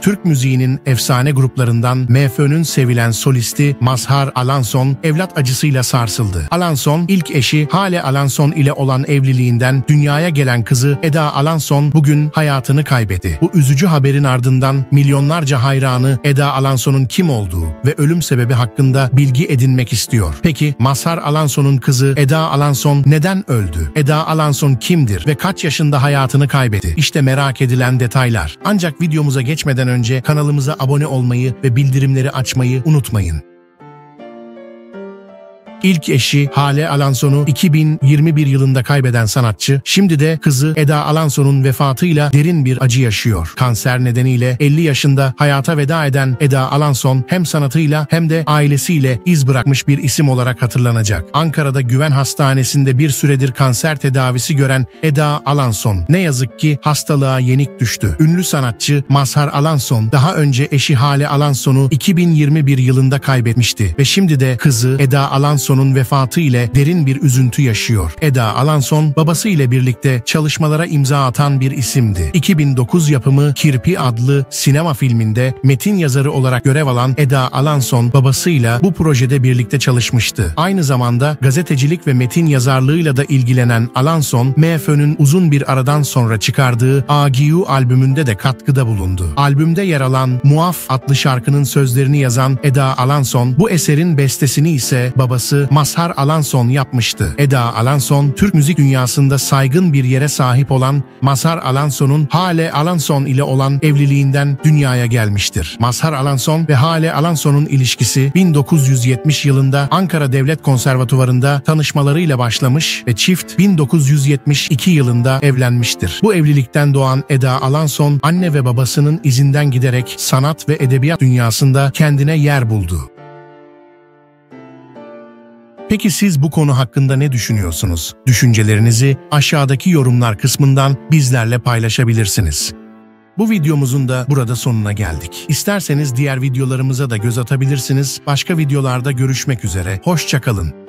Türk müziğinin efsane gruplarından MFÖ'nün sevilen solisti Mazhar Alanson evlat acısıyla sarsıldı. Alanson, ilk eşi Hale Alanson ile olan evliliğinden dünyaya gelen kızı Eda Alanson bugün hayatını kaybetti. Bu üzücü haberin ardından milyonlarca hayranı Eda Alanson'un kim olduğu ve ölüm sebebi hakkında bilgi edinmek istiyor. Peki Mazhar Alanson'un kızı Eda Alanson neden öldü? Eda Alanson kimdir ve kaç yaşında hayatını kaybetti? İşte merak edilen detaylar. Ancak videomuza geçmeden önce kanalımıza abone olmayı ve bildirimleri açmayı unutmayın. İlk eşi Hale Alanson'u 2021 yılında kaybeden sanatçı, şimdi de kızı Eda Alanson'un vefatıyla derin bir acı yaşıyor. Kanser nedeniyle 50 yaşında hayata veda eden Eda Alanson hem sanatıyla hem de ailesiyle iz bırakmış bir isim olarak hatırlanacak. Ankara'da Güven Hastanesi'nde bir süredir kanser tedavisi gören Eda Alanson ne yazık ki hastalığa yenik düştü. Ünlü sanatçı Mazhar Alanson daha önce eşi Hale Alanson'u 2021 yılında kaybetmişti ve şimdi de kızı Eda Alanson'un vefatı ile derin bir üzüntü yaşıyor. Eda Alanson babası ile birlikte çalışmalara imza atan bir isimdi. 2009 yapımı Kirpi adlı sinema filminde metin yazarı olarak görev alan Eda Alanson babasıyla bu projede birlikte çalışmıştı. Aynı zamanda gazetecilik ve metin yazarlığıyla da ilgilenen Alanson, MFÖ'nün uzun bir aradan sonra çıkardığı Agiu albümünde de katkıda bulundu. Albümde yer alan Muaf adlı şarkının sözlerini yazan Eda Alanson, bu eserin bestesini ise babası Mazhar Alanson yapmıştı. Eda Alanson, Türk müzik dünyasında saygın bir yere sahip olan Mazhar Alanson'un Hale Alanson ile olan evliliğinden dünyaya gelmiştir. Mazhar Alanson ve Hale Alanson'un ilişkisi 1970 yılında Ankara Devlet Konservatuvarı'nda tanışmalarıyla başlamış ve çift 1972 yılında evlenmiştir. Bu evlilikten doğan Eda Alanson, anne ve babasının izinden giderek sanat ve edebiyat dünyasında kendine yer buldu. Peki siz bu konu hakkında ne düşünüyorsunuz? Düşüncelerinizi aşağıdaki yorumlar kısmından bizlerle paylaşabilirsiniz. Bu videomuzun da burada sonuna geldik. İsterseniz diğer videolarımıza da göz atabilirsiniz. Başka videolarda görüşmek üzere. Hoşça kalın.